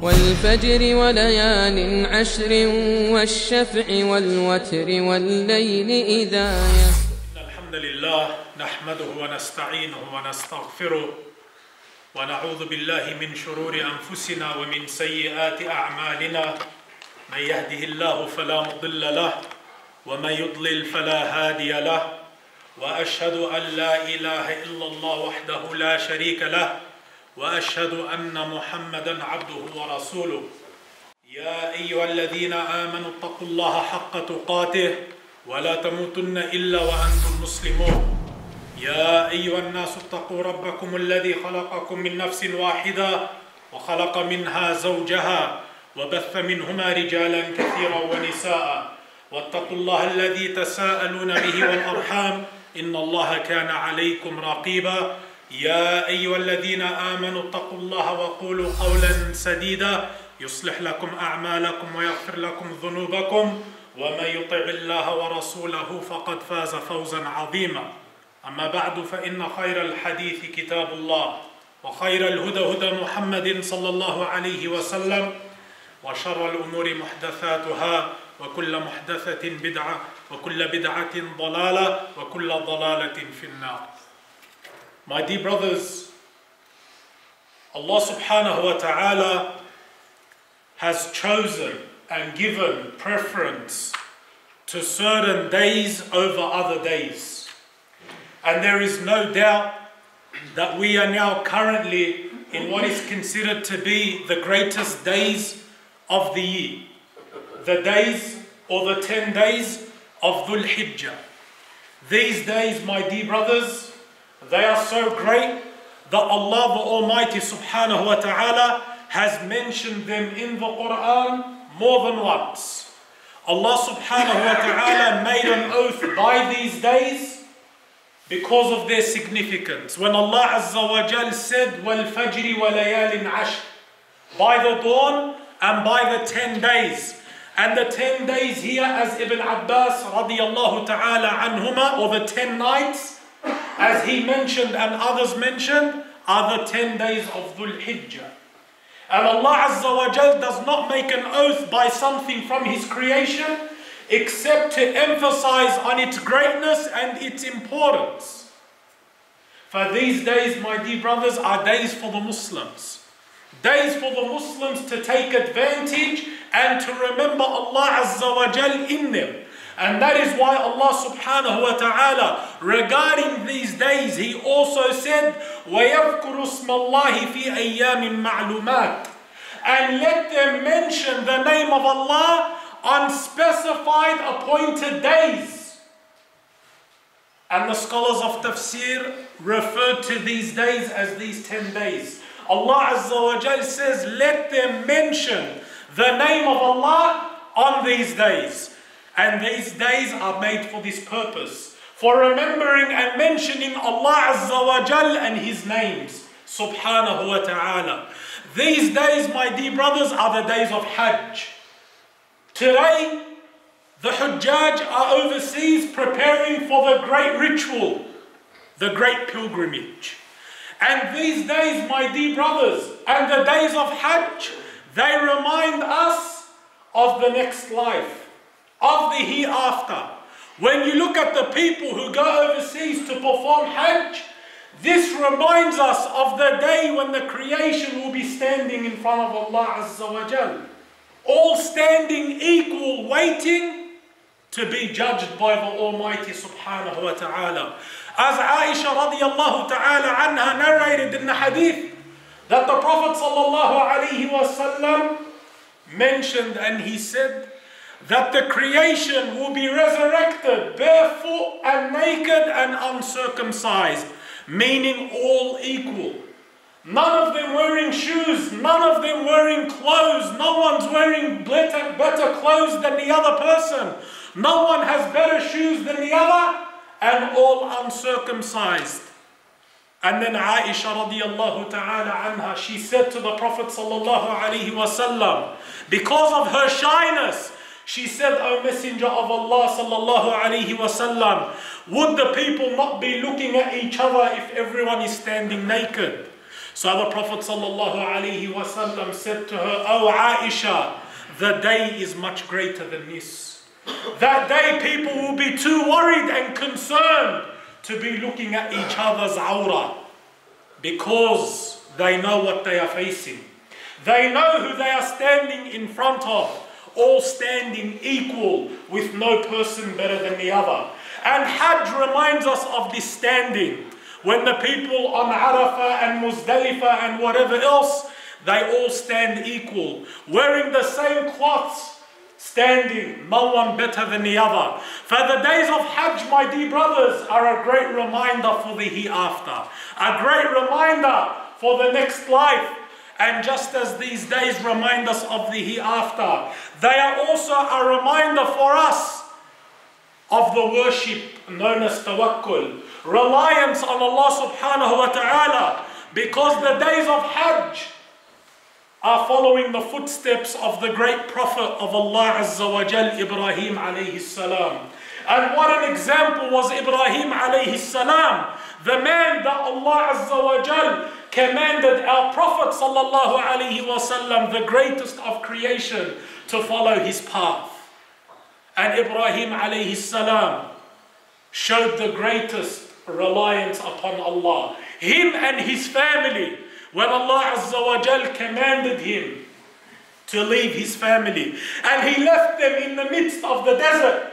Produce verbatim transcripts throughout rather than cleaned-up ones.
والفجر وليال عشر والشفع والوتر والليل إذا يسر. الحمد لله نحمده ونستعينه ونستغفره ونعوذ بالله من شرور أنفسنا ومن سيئات أعمالنا. من يهده الله فلا مضل له ومن يضلل فلا هادي له، وأشهد أن لا إله إلا الله وحده لا شريك له، وأشهد أن محمدا عبده ورسوله. يا أيها الذين آمنوا اتقوا الله حق تقاته ولا تموتن إلا وأنتم مسلمون. يا أيها الناس اتقوا ربكم الذي خلقكم من نفس واحدة وخلق منها زوجها وبث منهما رجالا كثيرا ونساء، واتقوا الله الذي تساءلون به والأرحام إن الله كان عليكم رقيبا. يا أيها الذين آمنوا اتقوا الله وقولوا قولا سديدا يصلح لكم أعمالكم ويغفر لكم ذنوبكم، ومن يطع الله ورسوله فقد فاز فوزا عظيما. أما بعد، فإن خير الحديث كتاب الله، وخير الهدى هدى محمد صلى الله عليه وسلم، وشر الأمور محدثاتها، وكل محدثة بدعة، وكل بدعة ضلالة، وكل ضلالة في النار. My dear brothers, Allah subhanahu wa ta'ala has chosen and given preference to certain days over other days. And there is no doubt that we are now currently in what is considered to be the greatest days of the year. The days or the ten days of Dhul Hijjah. These days, my dear brothers, they are so great that Allah the Almighty subhanahu wa ta'ala has mentioned them in the Quran more than once. Allah subhanahu wa ta'ala made an oath by these days because of their significance. When Allah Azza wa Jal said, وَالْفَجْرِ وَلَيَالٍ عَشْرٍ, by the dawn and by the ten days. And the ten days here, as Ibn Abbas radiyallahu ta'ala anhuma, or the ten nights, as he mentioned and others mentioned, are the ten days of Dhul Hijjah. And Allah Azza wa Jal does not make an oath by something from His creation except to emphasize on its greatness and its importance. For these days, my dear brothers, are days for the Muslims. Days for the Muslims to take advantage and to remember Allah Azza wa Jal in them. And that is why Allah subhanahu wa ta'ala, regarding these days, He also said, وَيَذْكُرُ اسْمَ اللَّهِ فِي أَيَّامٍ مَعْلُومَاتٍ, and let them mention the name of Allah on specified appointed days. And the scholars of tafsir referred to these days as these ten days. Allah Azza wa Jal says, let them mention the name of Allah on these days. And these days are made for this purpose, for remembering and mentioning Allah Azza wa Jal and His names, subhanahu wa ta'ala. These days, my dear brothers, are the days of Hajj. Today, the Hujjaj are overseas preparing for the great ritual, the great pilgrimage. And these days, my dear brothers, and the days of Hajj, they remind us of the next life, of the hereafter. When you look at the people who go overseas to perform Hajj, this reminds us of the day when the creation will be standing in front of Allah Azza wa Jal, all standing equal, waiting to be judged by the Almighty subhanahu wa ta'ala. As Aisha radiyallahu ta'ala anha narrated in the hadith, that the Prophet sallallahu alayhi wa sallam mentioned, and he said that the creation will be resurrected barefoot and naked and uncircumcised, meaning all equal. None of them wearing shoes, none of them wearing clothes, no one's wearing better, better clothes than the other person, no one has better shoes than the other, and all uncircumcised. And then Aisha radiyallahu ta'ala anha, she said to the Prophet sallallahu alayhi wasallam, because of her shyness, she said, O Messenger of Allah sallallahu alayhi wasallam, would the people not be looking at each other if everyone is standing naked? So the Prophet ﷺ said to her, "Oh Aisha, the day is much greater than this. That day people will be too worried and concerned to be looking at each other's awrah, because they know what they are facing. They know who they are standing in front of, all standing equal with no person better than the other." And Hajj reminds us of this standing. When the people on Arafah and Muzdalifah and whatever else, they all stand equal, wearing the same cloths, standing, no one better than the other. For the days of Hajj, my dear brothers, are a great reminder for the hereafter, a great reminder for the next life. And just as these days remind us of the hereafter, they are also a reminder for us of the worship known as tawakkul, reliance on Allah subhanahu wa ta'ala, because the days of Hajj are following the footsteps of the great Prophet of Allah Azza wa Jal, Ibrahim alayhi salam. And what an example was Ibrahim alayhi salam, the man that Allah Azza wa Jal commanded our Prophet sallallahu alayhi wa sallam, the greatest of creation, to follow his path. And Ibrahim alayhi salam showed the greatest reliance upon Allah. Him and his family, when Allah Azza wa Jal commanded him to leave his family, and he left them in the midst of the desert,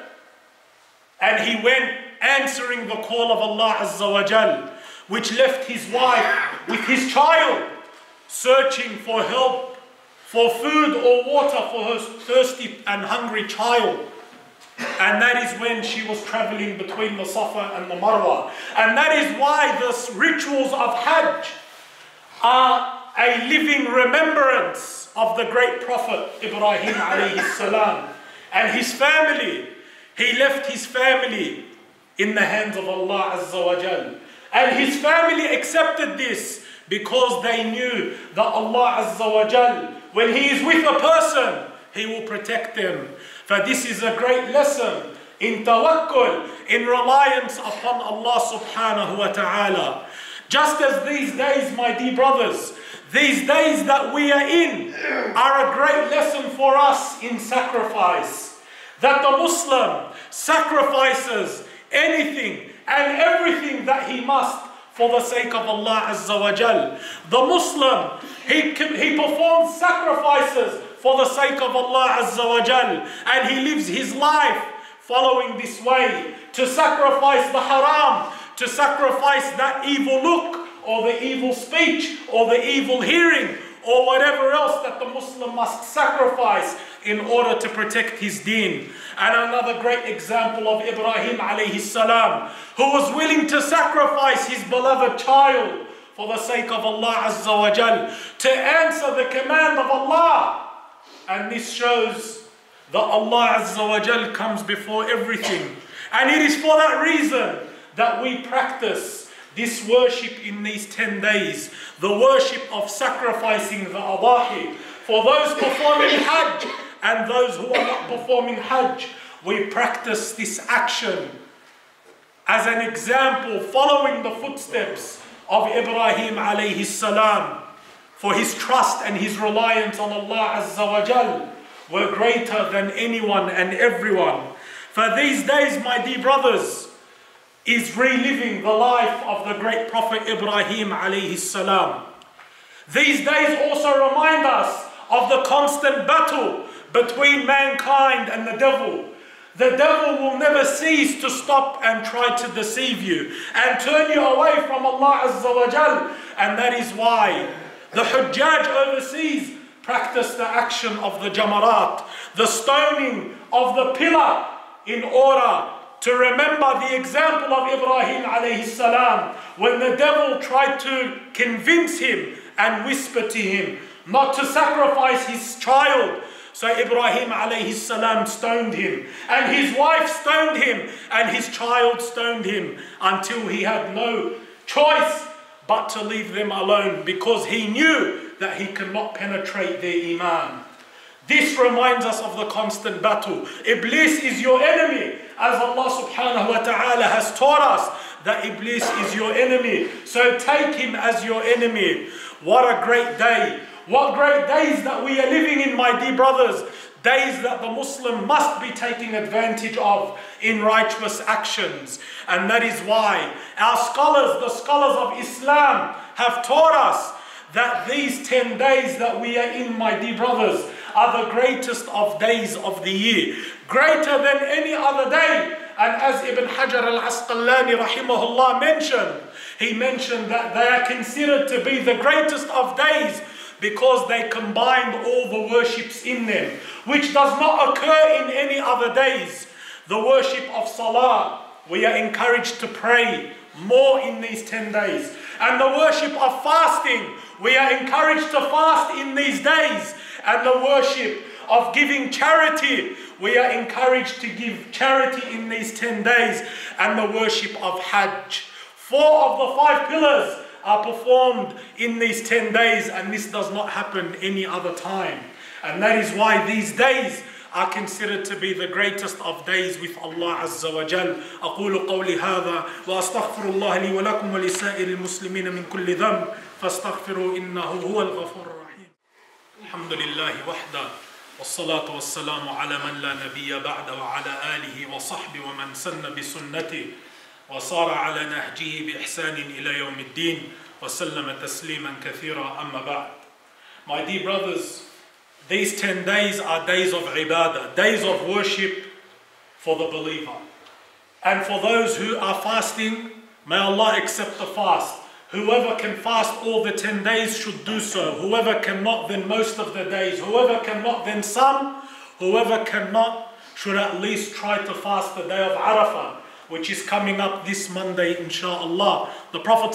and he went answering the call of Allah Azza wa Jal, which left his wife with his child, searching for help, for food or water for her thirsty and hungry child. And that is when she was traveling between the Safa and the Marwa. And that is why the rituals of Hajj are a living remembrance of the great Prophet Ibrahim alayhi salam and his family. He left his family in the hands of Allah Azza wa Jal. And his family accepted this because they knew that Allah Azza wa Jal, when He is with a person, He will protect them. For this is a great lesson in tawakkul, in reliance upon Allah subhanahu wa ta'ala. Just as these days, my dear brothers, these days that we are in are a great lesson for us in sacrifice. That the Muslim sacrifices anything and everything that he must for the sake of Allah Azza wa Jal. The Muslim, he, he performs sacrifices for the sake of Allah Azza wa Jal, and he lives his life following this way, to sacrifice the haram, to sacrifice that evil look, or the evil speech, or the evil hearing, or whatever else that the Muslim must sacrifice in order to protect his deen. And another great example of Ibrahim alayhi salam, who was willing to sacrifice his beloved child for the sake of Allah Azza wa Jal, to answer the command of Allah. And this shows that Allah Azza wa Jal comes before everything. And it is for that reason that we practice this worship in these ten days. The worship of sacrificing the adahi. For those performing Hajj and those who are not performing Hajj, we practice this action as an example, following the footsteps of Ibrahim alayhi salam. For his trust and his reliance on Allah Azza wa Jal were greater than anyone and everyone. For these days, my dear brothers, is reliving the life of the great Prophet Ibrahim alayhi salam. These days also remind us of the constant battle between mankind and the devil. The devil will never cease to stop and try to deceive you and turn you away from Allah Azza wa Jal. And that is why the Hujjaj overseas practice the action of the Jamarat, the stoning of the pillar, in order to remember the example of Ibrahim alayhi salam, when the devil tried to convince him and whisper to him not to sacrifice his child. So Ibrahim alayhi salam stoned him, and his wife stoned him, and his child stoned him, until he had no choice but to leave them alone, because he knew that he could not penetrate their iman. This reminds us of the constant battle. Iblis is your enemy, as Allah subhanahu wa ta'ala has taught us that Iblis is your enemy. So take him as your enemy. What a great day. What great days that we are living in, my dear brothers. Days that the Muslim must be taking advantage of in righteous actions. And that is why our scholars, the scholars of Islam, have taught us that these ten days that we are in, my dear brothers, are the greatest of days of the year. Greater than any other day. And as Ibn Hajar al-Asqalani rahimahullah mentioned, he mentioned that they are considered to be the greatest of days because they combined all the worships in them, which does not occur in any other days. The worship of salah, we are encouraged to pray more in these ten days. And the worship of fasting, we are encouraged to fast in these days. And the worship of giving charity, we are encouraged to give charity in these ten days. And the worship of Hajj. Four of the five pillars are performed in these ten days, and this does not happen any other time. And that is why these days are considered to be the greatest of days with Allah Azza wa Jal. أقول قولي هذا وأستغفر الله لي ولكم ولسائر المسلمين من كل ذنب فاستغفروا إنه هو الغفور الرحيم. الحمد لله وحده والصلاة والسلام على من لا نبي بعد وعلى آله وصحبه ومن سن بسنته وصار على نهجه بإحسان إلى يوم الدين وسلم تسليما كثيرا أما بعد. My dear brothers, these ten days are days of ibadah, days of worship for the believer. And for those who are fasting, may Allah accept the fast. Whoever can fast all the ten days should do so. Whoever cannot, then most of the days. Whoever cannot, then some. Whoever cannot should at least try to fast the day of Arafah, which is coming up this Monday, inshaAllah. The Prophet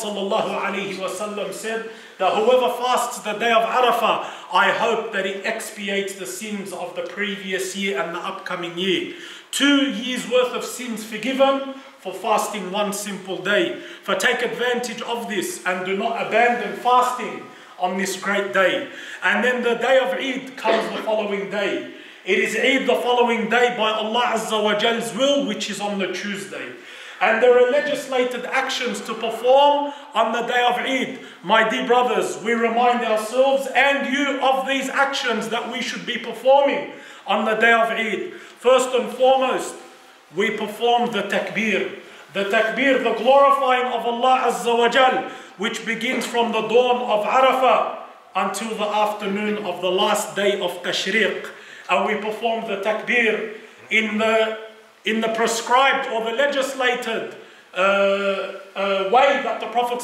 ﷺ said that whoever fasts the day of Arafah, I hope that it expiates the sins of the previous year and the upcoming year. Two years worth of sins forgiven for fasting one simple day. For take advantage of this and do not abandon fasting on this great day. And then the day of Eid comes the following day. It is Eid the following day by Allah Azza wa Jal's will, which is on the Tuesday. And there are legislated actions to perform on the day of Eid. My dear brothers, we remind ourselves and you of these actions that we should be performing on the day of Eid. First and foremost, we perform the takbir. The takbir, the glorifying of Allah Azza wa Jal, which begins from the dawn of Arafah until the afternoon of the last day of Tashriq. And we perform the takbir in the, in the prescribed or the legislated uh, uh, way that the Prophet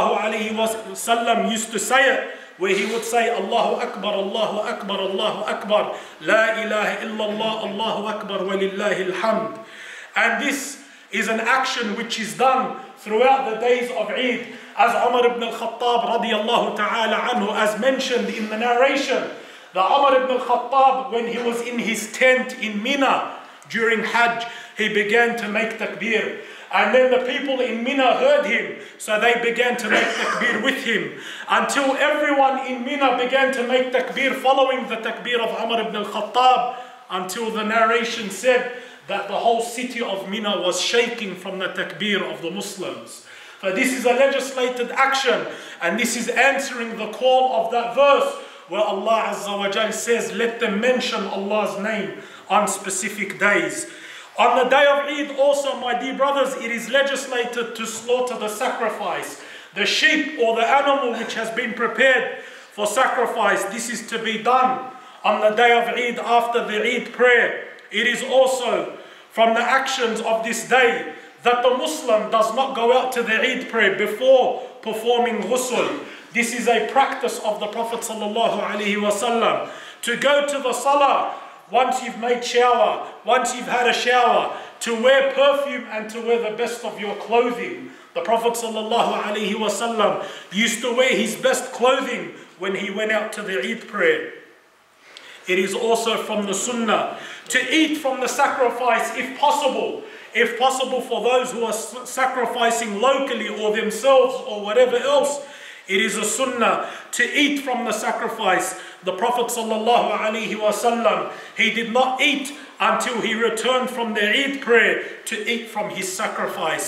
ﷺ used to say it, where he would say, Allahu Akbar, Allahu Akbar, Allahu Akbar, La ilaha illallah, Allahu Akbar, walillahi alhamd. And this is an action which is done throughout the days of Eid. As Umar ibn al-Khattab radiyallahu ta'ala anhu, as mentioned in the narration, that Umar ibn al-Khattab, when he was in his tent in Mina during Hajj, he began to make takbir. And then the people in Mina heard him, so they began to make takbir with him. Until everyone in Mina began to make takbir following the takbir of Umar ibn al-Khattab, until the narration said that the whole city of Mina was shaking from the takbir of the Muslims. So this is a legislated action, and this is answering the call of that verse, where Allah Azza wa Jal says, let them mention Allah's name on specific days. On the day of Eid also, my dear brothers, it is legislated to slaughter the sacrifice. The sheep or the animal which has been prepared for sacrifice, this is to be done on the day of Eid after the Eid prayer. It is also from the actions of this day that the Muslim does not go out to the Eid prayer before performing ghusl. This is a practice of the Prophet ﷺ, to go to the salah once you've made shower, once you've had a shower, to wear perfume and to wear the best of your clothing. The Prophet ﷺ used to wear his best clothing when he went out to the Eid prayer. It is also from the sunnah to eat from the sacrifice if possible. If possible for those who are sacrificing locally or themselves or whatever else, it is a sunnah to eat from the sacrifice. The Prophet ﷺ, he did not eat until he returned from the Eid prayer to eat from his sacrifice.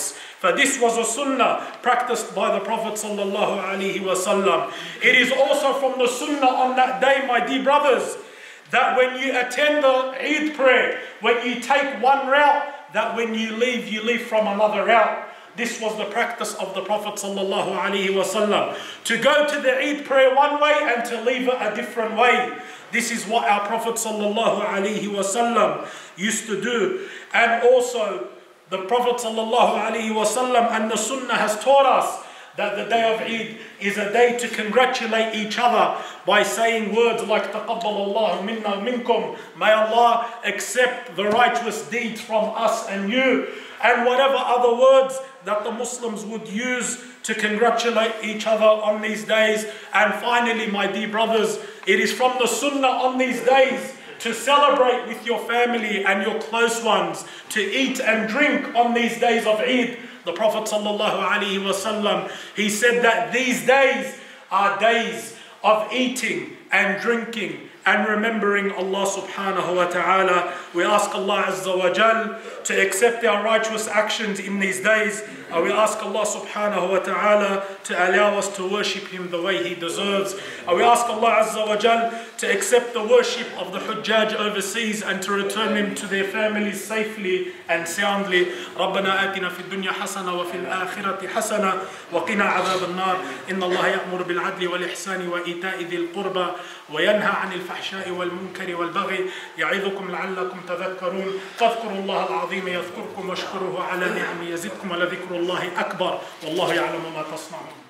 For this was a sunnah practiced by the Prophet sallallahu alaihi wasallam. It is also from the sunnah on that day, my dear brothers, that when you attend the Eid prayer, when you take one route, that when you leave, you leave from another route. This was the practice of the Prophet sallallahu alaihi wasallam. To go to the Eid prayer one way and to leave it a different way. This is what our Prophet sallallahu alaihi wasallam used to do. And also, the Prophet sallallahu alaihi wasallam and the Sunnah has taught us that the day of Eid is a day to congratulate each other by saying words like تَقَبَّلَ اللَّهُ مِنَّا وَمِنْكُمْ. May Allah accept the righteous deeds from us and you. And whatever other words that the Muslims would use to congratulate each other on these days. And finally, my dear brothers, it is from the Sunnah on these days to celebrate with your family and your close ones, to eat and drink on these days of Eid. The Prophet sallallahu alaihi wasallam, he said that these days are days of eating and drinking and remembering Allah subhanahu wa ta'ala. We ask Allah azza wa jal to accept our righteous actions in these days. Uh, we ask Allah subhanahu wa ta'ala to allow us to worship Him the way He deserves. Uh, we ask Allah azza wa jal to accept the worship of the Hujjaj overseas and to return them to their families safely and soundly. ربنا آتنا في الدنيا حسنة وفي الآخرة حسنة وقنا عذاب النار إن الله يأمر بالعدل والإحسان وإيتاء ذي القربى وينهى عن الفحشاء والمنكر والبغي يعظكم لعلكم تذكرون فاذكروا الله العظيم يذكركم واشكروه على نعمه يزدكم ولذكر الله أكبر والله يعلم ما تصنعون.